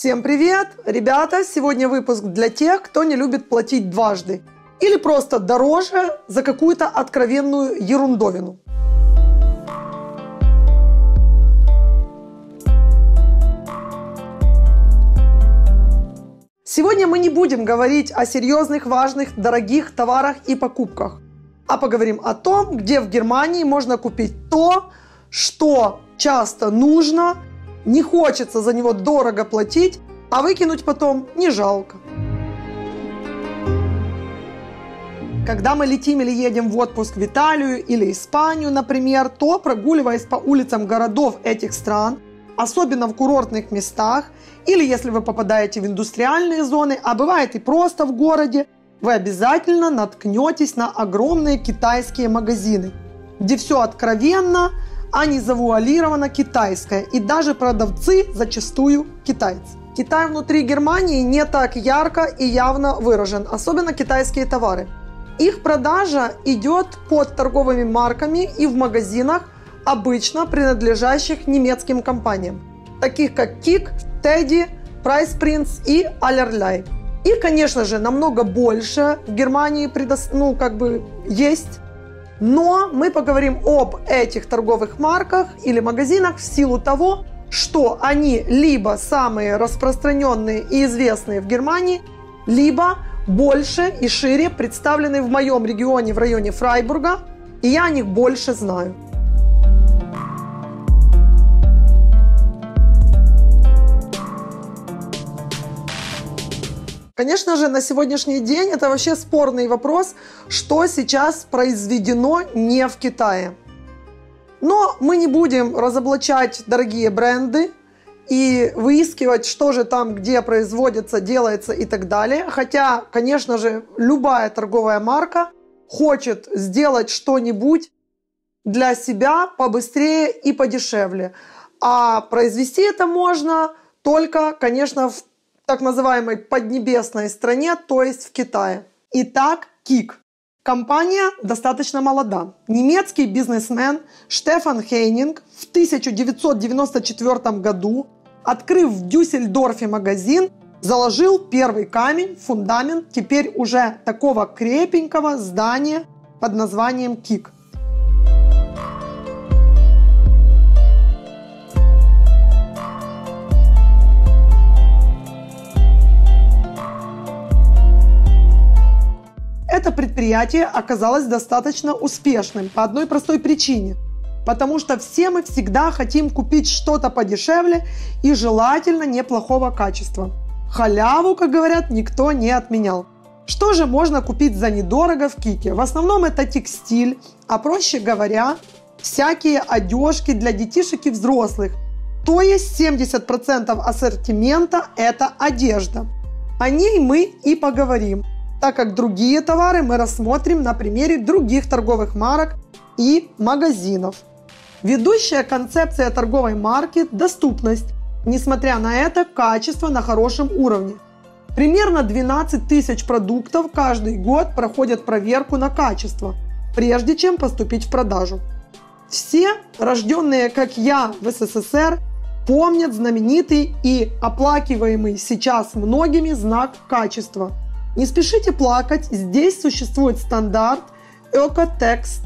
Всем привет! Ребята, сегодня выпуск для тех, кто не любит платить дважды или просто дороже за какую-то откровенную ерундовину. Сегодня мы не будем говорить о серьезных, важных, дорогих товарах и покупках, а поговорим о том, где в Германии можно купить то, что часто нужно, не хочется за него дорого платить, а выкинуть потом не жалко. Когда мы летим или едем в отпуск в Италию или Испанию, например, то, прогуливаясь по улицам городов этих стран, особенно в курортных местах, или если вы попадаете в индустриальные зоны, а бывает и просто в городе, вы обязательно наткнетесь на огромные китайские магазины, где все откровенно, а не завуалировано китайское, и даже продавцы зачастую китайцы. Китай внутри Германии не так ярко и явно выражен, особенно китайские товары. Их продажа идет под торговыми марками и в магазинах, обычно принадлежащих немецким компаниям, таких как Kick, Teddy, Price Prince и Allerlei. Их, конечно же, намного больше в Германии есть. Но мы поговорим об этих торговых марках или магазинах в силу того, что они либо самые распространенные и известные в Германии, либо больше и шире представлены в моем регионе, в районе Фрайбурга, и я о них больше знаю. Конечно же, на сегодняшний день это вообще спорный вопрос, что сейчас произведено не в Китае. Но мы не будем разоблачать дорогие бренды и выискивать, что же там, где производится, делается и так далее. Хотя, конечно же, любая торговая марка хочет сделать что-нибудь для себя побыстрее и подешевле. А произвести это можно только, конечно, в так называемой поднебесной стране, то есть в Китае. Итак, Kick. Компания достаточно молода. Немецкий бизнесмен Штефан Хейнинг в 1994 году, открыв в Дюссельдорфе магазин, заложил первый камень, фундамент теперь уже такого крепенького здания под названием Kick. Это предприятие оказалось достаточно успешным по одной простой причине. Потому что все мы всегда хотим купить что-то подешевле и желательно неплохого качества. Халяву, как говорят, никто не отменял. Что же можно купить за недорого в Кике? В основном это текстиль, а проще говоря, всякие одежки для детишек и взрослых. То есть 70% ассортимента – это одежда. О ней мы и поговорим, так как другие товары мы рассмотрим на примере других торговых марок и магазинов. Ведущая концепция торговой марки – доступность. Несмотря на это, качество на хорошем уровне. Примерно 12 тысяч продуктов каждый год проходят проверку на качество, прежде чем поступить в продажу. Все, рожденные как я в СССР, помнят знаменитый и оплакиваемый сейчас многими знак качества. Не спешите плакать, здесь существует стандарт Öko-Text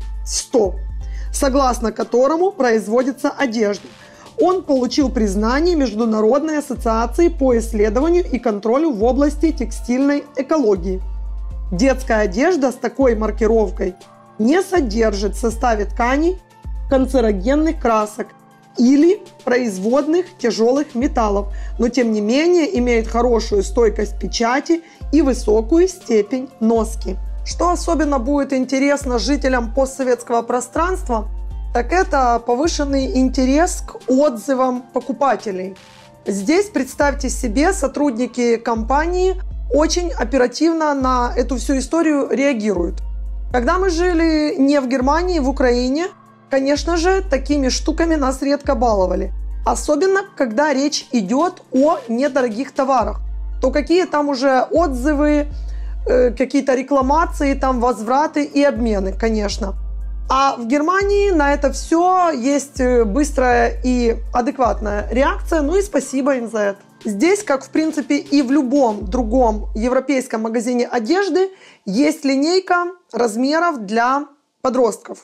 100, согласно которому производится одежда. Он получил признание Международной ассоциации по исследованию и контролю в области текстильной экологии. Детская одежда с такой маркировкой не содержит в составе тканей канцерогенных красок или производных тяжелых металлов, но тем не менее имеет хорошую стойкость печати и высокую степень носки. Что особенно будет интересно жителям постсоветского пространства, так это повышенный интерес к отзывам покупателей. Здесь, представьте себе, сотрудники компании очень оперативно на эту всю историю реагируют. Когда мы жили не в Германии, в Украине, конечно же, такими штуками нас редко баловали. Особенно, когда речь идет о недорогих товарах. То какие там уже отзывы, какие-то рекламации, там возвраты и обмены, конечно. А в Германии на это все есть быстрая и адекватная реакция, ну и спасибо им за это. Здесь, как в принципе и в любом другом европейском магазине одежды, есть линейка размеров для подростков.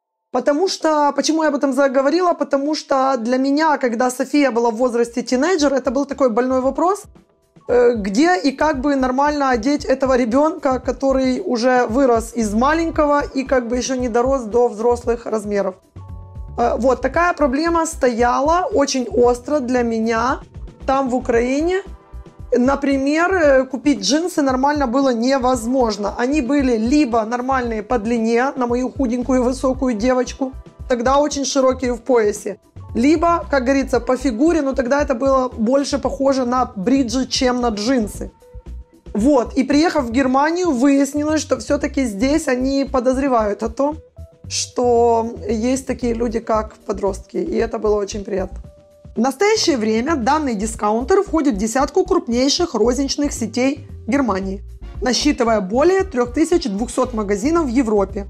Почему я об этом заговорила? Потому что для меня, когда София была в возрасте тинейджер, это был такой больной вопрос, где и как бы нормально одеть этого ребенка, который уже вырос из маленького и как бы еще не дорос до взрослых размеров. Вот такая проблема стояла очень остро для меня там в Украине. Например, купить джинсы нормально было невозможно. Они были либо нормальные по длине, на мою худенькую высокую девочку, тогда очень широкие в поясе, либо, как говорится, по фигуре, но тогда это было больше похоже на бриджи, чем на джинсы. Вот, и приехав в Германию, выяснилось, что все-таки здесь они подозревают о том, что есть такие люди, как подростки, и это было очень приятно. В настоящее время данный дискаунтер входит в десятку крупнейших розничных сетей Германии, насчитывая более 3200 магазинов в Европе,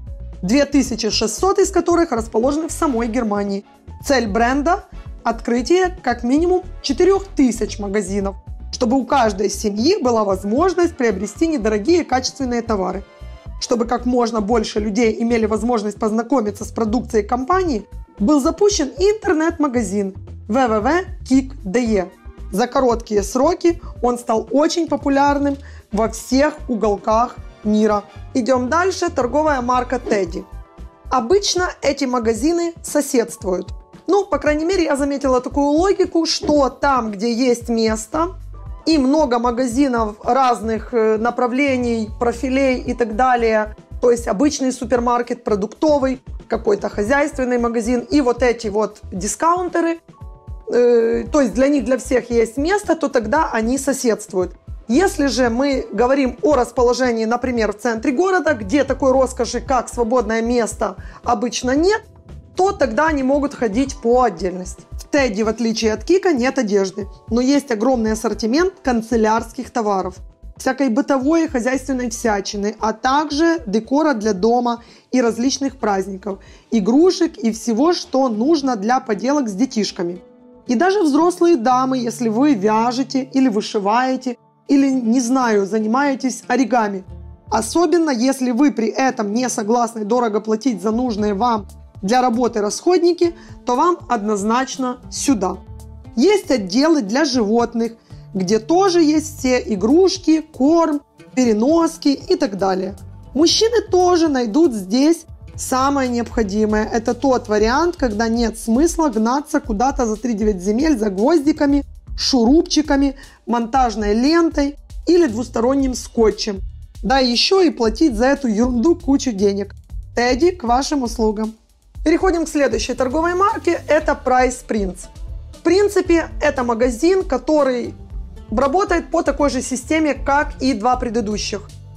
2600 из которых расположены в самой Германии. Цель бренда – открытие как минимум 4000 магазинов, чтобы у каждой семьи была возможность приобрести недорогие качественные товары. Чтобы как можно больше людей имели возможность познакомиться с продукцией компании, был запущен интернет-магазин www.kick.de. За короткие сроки он стал очень популярным во всех уголках мира. Идем дальше. Торговая марка Teddy. Обычно эти магазины соседствуют. По крайней мере, я заметила такую логику, что там, где есть место и много магазинов разных направлений, профилей и так далее, то есть обычный супермаркет, продуктовый, какой-то хозяйственный магазин и вот эти вот дискаунтеры, то есть для них, для всех есть место, то тогда они соседствуют. Если же мы говорим о расположении, например, в центре города, где такой роскоши, как свободное место, обычно нет, то тогда они могут ходить по отдельности. В Teddy, в отличие от Кика, нет одежды, но есть огромный ассортимент канцелярских товаров, всякой бытовой и хозяйственной всячины, а также декора для дома и различных праздников, игрушек и всего, что нужно для поделок с детишками. И даже взрослые дамы, если вы вяжете или вышиваете, или, не знаю, занимаетесь оригами. Особенно, если вы при этом не согласны дорого платить за нужные вам для работы расходники, то вам однозначно сюда. Есть отделы для животных, где тоже есть все игрушки, корм, переноски и так далее. Мужчины тоже найдут здесь самое необходимое. Это тот вариант, когда нет смысла гнаться куда-то за 3-9 земель за гвоздиками, шурупчиками, монтажной лентой или двусторонним скотчем. Да еще и платить за эту ерунду кучу денег. Teddy к вашим услугам. Переходим к следующей торговой марке. Это Price Prince. В принципе, это магазин, который работает по такой же системе, как и два предыдущих.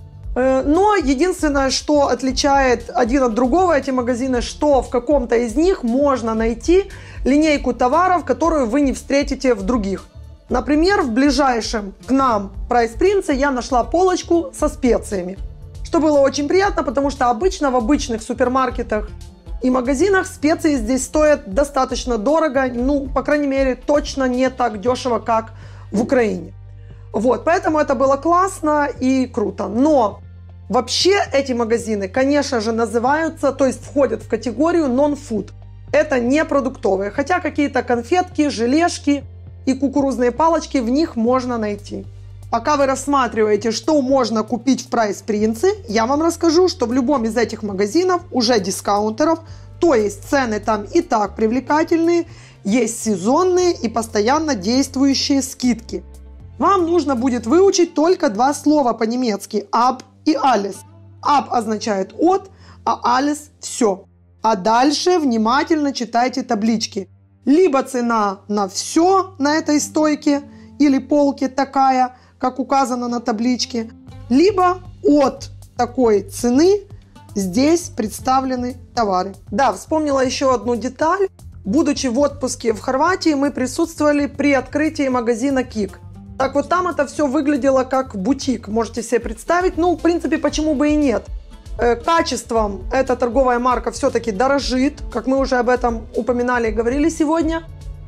Но единственное, что отличает один от другого эти магазины, что в каком-то из них можно найти линейку товаров, которую вы не встретите в других. Например, в ближайшем к нам Price Prince я нашла полочку со специями, что было очень приятно, потому что обычно в обычных супермаркетах и магазинах специи здесь стоят достаточно дорого, по крайней мере, точно не так дешево, как в Украине. Вот, поэтому это было классно и круто. Но вообще эти магазины, конечно же, называются, то есть входят в категорию non-food. Это не продуктовые, хотя какие-то конфетки, желешки и кукурузные палочки в них можно найти. Пока вы рассматриваете, что можно купить в Price Prince, я вам расскажу, что в любом из этих магазинов уже дискаунтеров, то есть цены там и так привлекательные, есть сезонные и постоянно действующие скидки. Вам нужно будет выучить только два слова по-немецки «ab» и «alles». «Ab» означает «от», а «alles» – «все». А дальше внимательно читайте таблички. Либо цена на все на этой стойке или полке такая, как указано на табличке, либо от такой цены здесь представлены товары. Да, вспомнила еще одну деталь. Будучи в отпуске в Хорватии, мы присутствовали при открытии магазина Кик. Так вот там это все выглядело как бутик, можете себе представить. В принципе, почему бы и нет. Качеством эта торговая марка все-таки дорожит, как мы уже об этом упоминали и говорили сегодня.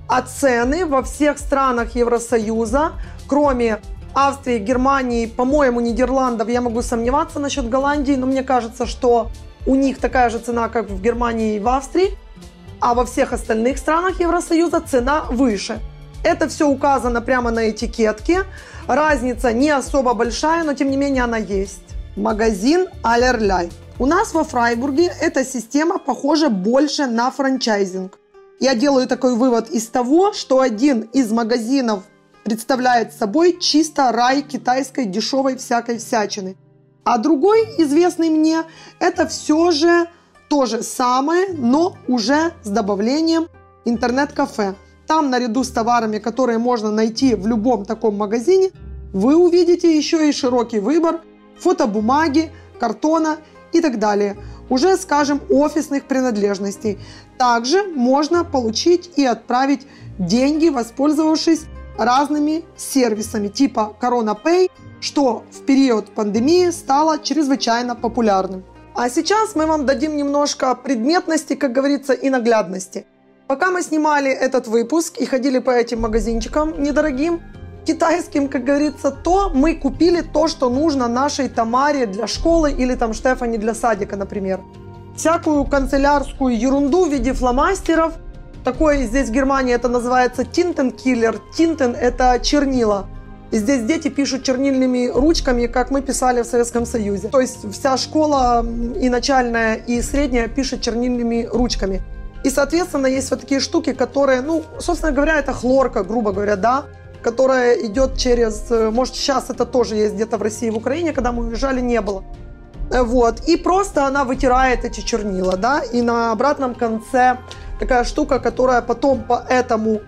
А цены во всех странах Евросоюза, кроме Австрии, Германии, по-моему, Нидерландов, я могу сомневаться насчет Голландии, но мне кажется, что у них такая же цена, как в Германии и в Австрии, а во всех остальных странах Евросоюза цена выше. Это все указано прямо на этикетке. Разница не особо большая, но тем не менее она есть. Магазин Allerlei. У нас во Фрайбурге эта система похожа больше на франчайзинг. Я делаю такой вывод из того, что один из магазинов представляет собой чисто рай китайской дешевой всякой всячины. А другой, известный мне, это все же то же самое, но уже с добавлением интернет-кафе. Там наряду с товарами, которые можно найти в любом таком магазине, вы увидите еще и широкий выбор фотобумаги, картона и так далее. Уже, скажем, офисных принадлежностей. Также можно получить и отправить деньги, воспользовавшись разными сервисами типа Corona Pay, что в период пандемии стало чрезвычайно популярным. А сейчас мы вам дадим немножко предметности, как говорится, и наглядности. Пока мы снимали этот выпуск и ходили по этим магазинчикам недорогим, китайским, как говорится, то мы купили то, что нужно нашей Тамаре для школы или там Штефани для садика, например. Всякую канцелярскую ерунду в виде фломастеров. Такое здесь в Германии это называется Tintenkiller. Tinten – это чернила. И здесь дети пишут чернильными ручками, как мы писали в Советском Союзе. То есть вся школа и начальная, и средняя пишет чернильными ручками. И, соответственно, есть вот такие штуки, которые, собственно говоря, это хлорка, грубо говоря, да, которая идет через, может, сейчас это тоже есть где-то в России, в Украине, когда мы уезжали, не было. Вот, и просто она вытирает эти чернила, да, и на обратном конце такая штука, которая потом по этому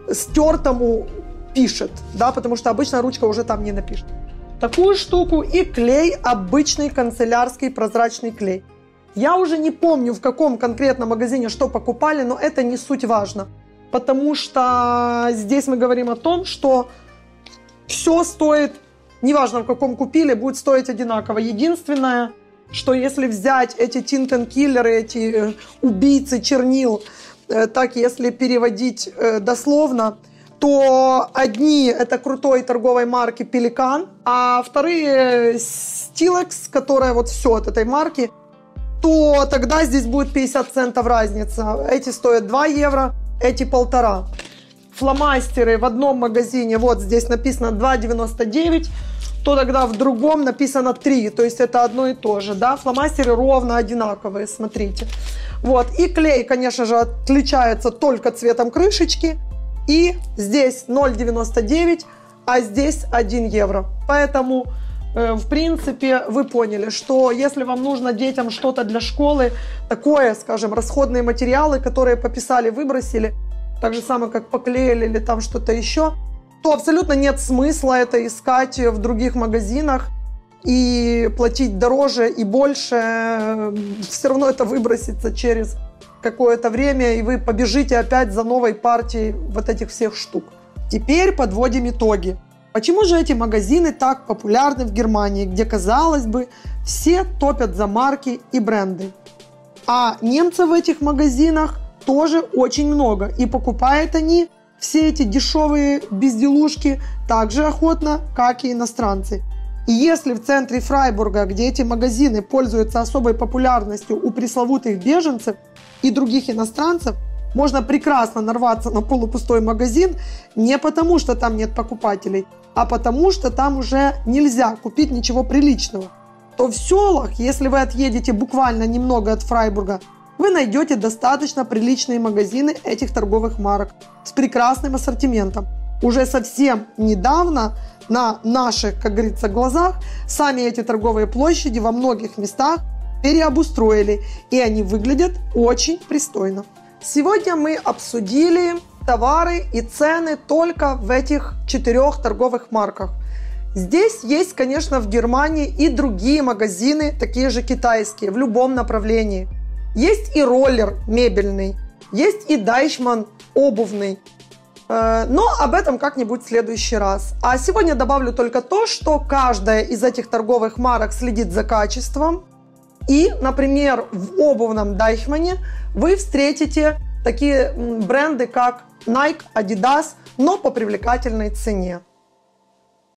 стертому пишет, да, потому что обычно ручка уже там не напишет. Такую штуку и клей, обычный канцелярский прозрачный клей. Я уже не помню, в каком конкретном магазине что покупали, но это не суть важно. Потому что здесь мы говорим о том, что все стоит, неважно в каком купили, будет стоить одинаково. Единственное, что если взять эти Tintenkiller, эти убийцы чернил, так если переводить дословно, то одни это крутой торговой марки Pelikan, а вторые Stilex, которая вот все от этой марки, то тогда здесь будет 50 центов разница. Эти стоят 2 евро, эти 1,5. Фломастеры в одном магазине, вот здесь написано 2,99, то тогда в другом написано 3, то есть это одно и то же, да, фломастеры ровно одинаковые, смотрите. Вот, и клей, конечно же, отличается только цветом крышечки, и здесь 0,99, а здесь 1 евро. Поэтому, в принципе, вы поняли, что если вам нужно детям что-то для школы, такое, скажем, расходные материалы, которые пописали, выбросили, так же самое, как поклеили или там что-то еще, то абсолютно нет смысла это искать в других магазинах и платить дороже и больше. Все равно это выбросится через какое-то время, и вы побежите опять за новой партией вот этих всех штук. Теперь подводим итоги. Почему же эти магазины так популярны в Германии, где, казалось бы, все топят за марки и бренды? А немцев в этих магазинах тоже очень много, и покупают они все эти дешевые безделушки так же охотно, как и иностранцы. И если в центре Фрайбурга, где эти магазины пользуются особой популярностью у пресловутых беженцев и других иностранцев, можно прекрасно нарваться на полупустой магазин не потому, что там нет покупателей, а потому, что там уже нельзя купить ничего приличного, то в селах, если вы отъедете буквально немного от Фрайбурга, вы найдете достаточно приличные магазины этих торговых марок с прекрасным ассортиментом. Уже совсем недавно на наших, как говорится, глазах сами эти торговые площади во многих местах переобустроили, и они выглядят очень пристойно. Сегодня мы обсудили товары и цены только в этих 4 торговых марках. Здесь есть, конечно, в Германии и другие магазины, такие же китайские, в любом направлении. Есть и Роллер мебельный, есть и Дайшман обувный. Но об этом как-нибудь в следующий раз. А сегодня добавлю только то, что каждая из этих торговых марок следит за качеством. И, например, в обувном Дайшмане вы встретите такие бренды, как Nike, Adidas, но по привлекательной цене.